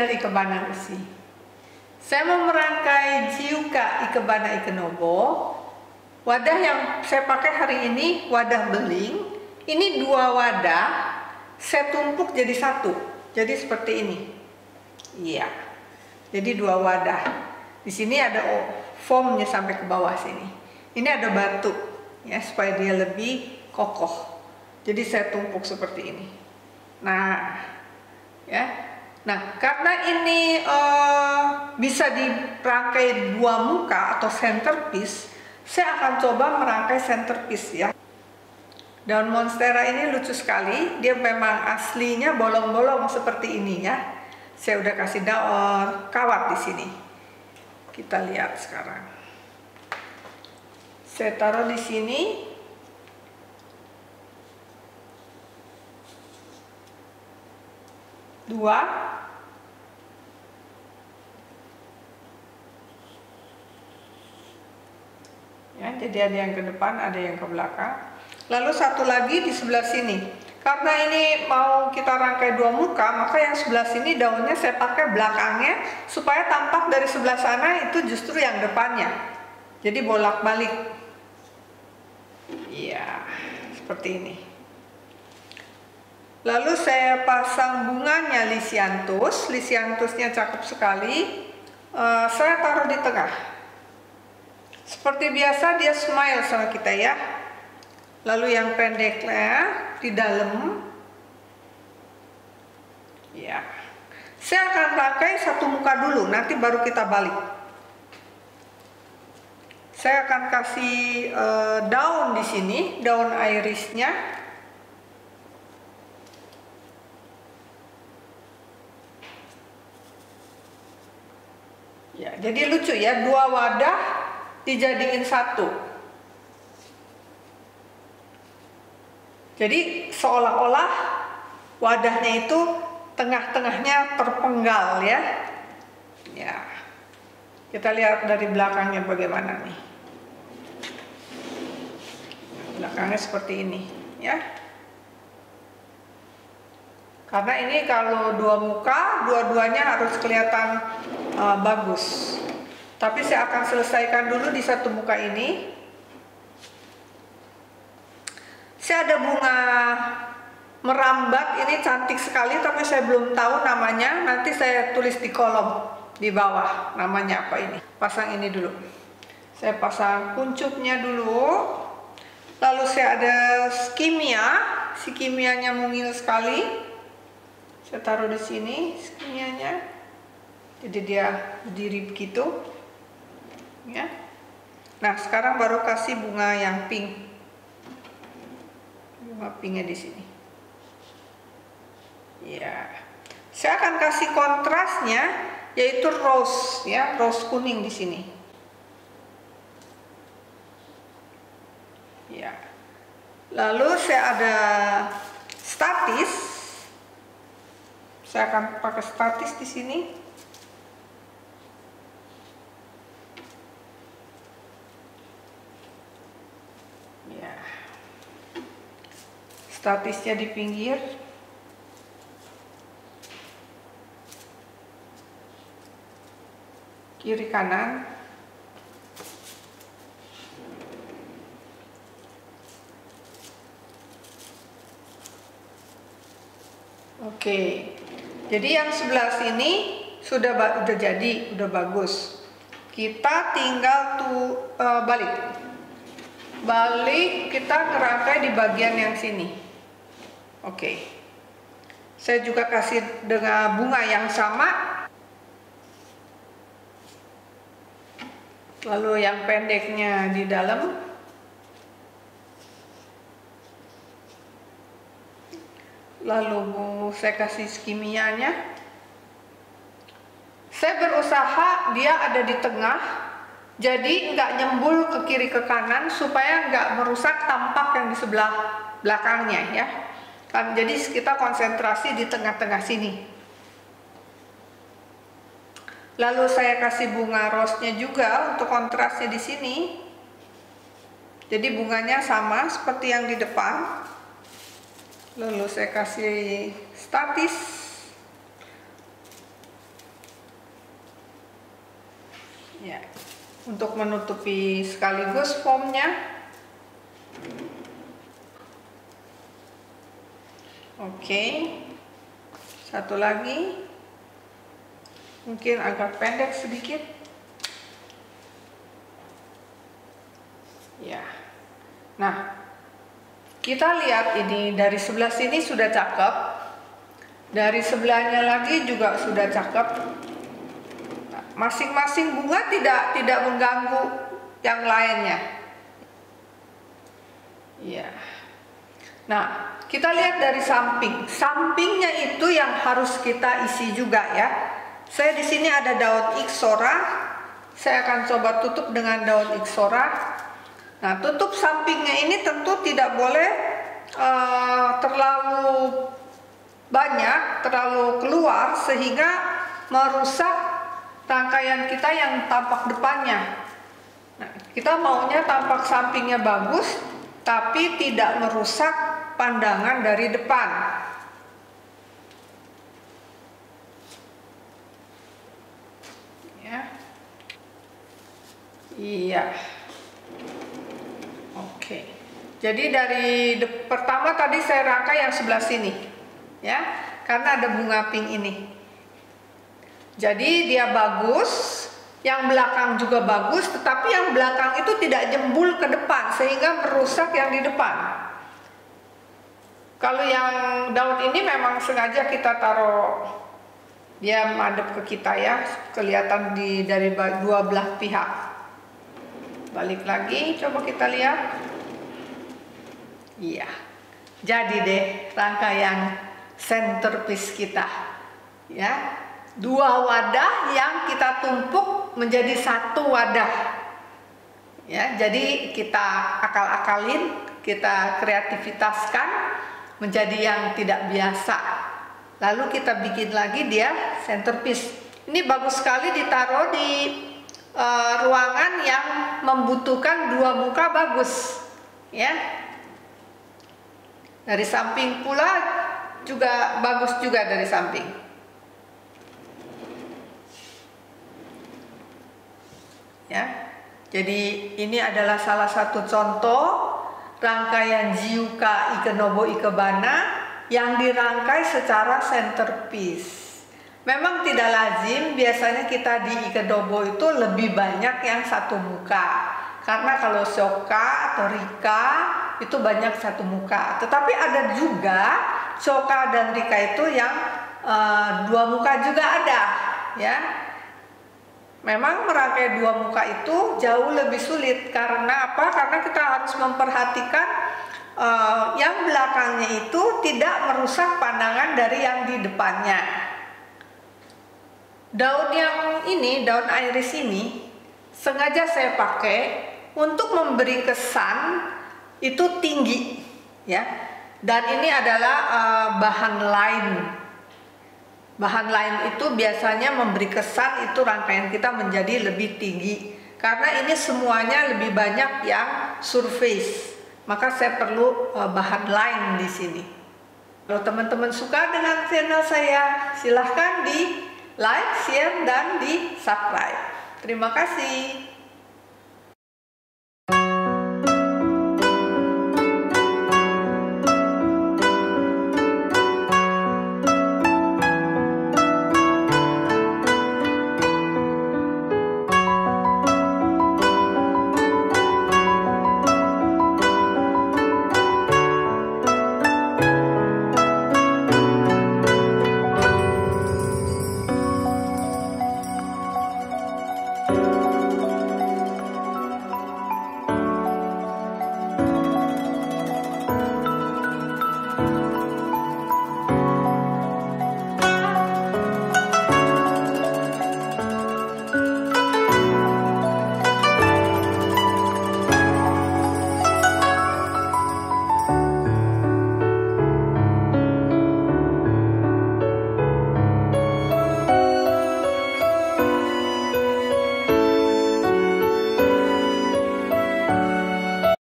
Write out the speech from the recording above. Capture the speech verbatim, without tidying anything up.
channel Ikebana Resi. Saya mau merangkai Jiuka Ikebana Ikenobo. Wadah yang saya pakai hari ini wadah beling. Ini dua wadah saya tumpuk jadi satu. Jadi seperti ini. Iya. Jadi dua wadah. Di sini ada foamnya sampai ke bawah sini. Ini ada batu ya supaya dia lebih kokoh. Jadi saya tumpuk seperti ini. Nah, ya. Nah, karena ini uh, bisa dirangkai dua muka atau centerpiece, saya akan coba merangkai centerpiece ya. Daun monstera ini lucu sekali, dia memang aslinya bolong-bolong seperti ini ya. Saya udah kasih daun kawat di sini. Kita lihat sekarang. Saya taruh di sini. Dua. Ya, jadi ada yang ke depan, ada yang ke belakang. Lalu satu lagi di sebelah sini. Karena ini mau kita rangkai dua muka, maka yang sebelah sini daunnya saya pakai belakangnya supaya tampak dari sebelah sana itu justru yang depannya. Jadi bolak-balik. Iya, seperti ini. Lalu saya pasang bunganya Lisianthus. Lisianthusnya cakep sekali. Uh, saya taruh di tengah. Seperti biasa dia smile sama kita ya. Lalu yang pendeknya di dalam. Ya. Saya akan pakai satu muka dulu, nanti baru kita balik. Saya akan kasih uh, daun di sini, daun irisnya. Ya, jadi lucu ya, dua wadah dijadiin satu. Jadi seolah-olah wadahnya itu tengah-tengahnya terpenggal ya. Ya. Kita lihat dari belakangnya bagaimana nih. Belakangnya seperti ini ya. Karena ini kalau dua muka, dua-duanya harus kelihatan uh, bagus. Tapi saya akan selesaikan dulu di satu muka ini. Saya ada bunga merambat, ini cantik sekali, tapi saya belum tahu namanya. Nanti saya tulis di kolom di bawah namanya apa ini. Pasang ini dulu. Saya pasang kuncupnya dulu. Lalu saya ada skimia. Si kimianya mungil sekali. Saya taruh di sini skimianya. Jadi dia berdiri begitu. Ya. Nah, sekarang baru kasih bunga yang pink. Bunga pinknya di sini. Ya. Saya akan kasih kontrasnya yaitu rose ya, rose kuning di sini. Ya. Lalu saya ada statis. Saya akan pakai statis di sini. Ya. Statisnya di pinggir. Kiri kanan. Oke. Jadi yang sebelah sini sudah udah jadi, udah bagus. Kita tinggal tuh uh, balik. Balik kita ngerangkai di bagian yang sini. Oke. Saya juga kasih dengan bunga yang sama. Lalu yang pendeknya di dalam. Lalu saya kasih skimianya. Saya berusaha dia ada di tengah, jadi nggak nyembul ke kiri ke kanan supaya nggak merusak tampak yang di sebelah belakangnya ya. Kan jadi kita konsentrasi di tengah-tengah sini. Lalu saya kasih bunga rose-nya juga untuk kontrasnya di sini. Jadi bunganya sama seperti yang di depan. Lalu saya kasih statis. Ya, untuk menutupi sekaligus foamnya. Oke, satu lagi, mungkin agak pendek sedikit. Ya, nah kita lihat ini dari sebelah sini sudah cakep, dari sebelahnya lagi juga sudah cakep. Masing-masing bunga tidak tidak mengganggu yang lainnya. Ya. Nah, kita lihat dari samping. Sampingnya itu yang harus kita isi juga ya. Saya di sini ada daun Ixora. Saya akan coba tutup dengan daun Ixora. Nah, tutup sampingnya ini tentu tidak boleh uh, terlalu banyak, terlalu keluar sehingga merusak rangkaian kita yang tampak depannya. Nah, kita maunya tampak sampingnya bagus, tapi tidak merusak pandangan dari depan. Ya, iya. Oke. Jadi dari pertama tadi saya rangkai yang sebelah sini, ya, karena ada bunga pink ini. Jadi dia bagus, yang belakang juga bagus, tetapi yang belakang itu tidak jembul ke depan sehingga merusak yang di depan. Kalau yang daun ini memang sengaja kita taruh dia madep ke kita ya, kelihatan di dari dua belah pihak. Balik lagi, coba kita lihat. Iya, jadi deh rangkaian centerpiece kita, ya. Dua wadah yang kita tumpuk menjadi satu wadah. Ya, jadi kita akal-akalin, kita kreativitaskan menjadi yang tidak biasa. Lalu kita bikin lagi dia centerpiece. Ini bagus sekali ditaruh di uh, ruangan yang membutuhkan dua muka bagus, ya. Dari samping pula juga bagus juga dari samping. Ya, jadi ini adalah salah satu contoh rangkaian Jiuka Ikenobo Ikebana yang dirangkai secara centerpiece. Memang tidak lazim, biasanya kita di Ikenobo itu lebih banyak yang satu muka. Karena kalau Shoka atau Rika itu banyak satu muka. Tetapi ada juga Shoka dan Rika itu yang uh, dua muka juga ada, ya. Memang merangkai dua muka itu jauh lebih sulit. Karena apa? Karena kita harus memperhatikan uh, yang belakangnya itu tidak merusak pandangan dari yang di depannya. Daun yang ini, daun iris ini, sengaja saya pakai untuk memberi kesan itu tinggi, ya. Dan ini adalah uh, bahan lain. Bahan lain itu biasanya memberi kesan itu rangkaian kita menjadi lebih tinggi. Karena ini semuanya lebih banyak yang surface, maka saya perlu uh, bahan lain di sini. Kalau teman-teman suka dengan channel saya, silahkan di like, share, dan di subscribe. Terima kasih.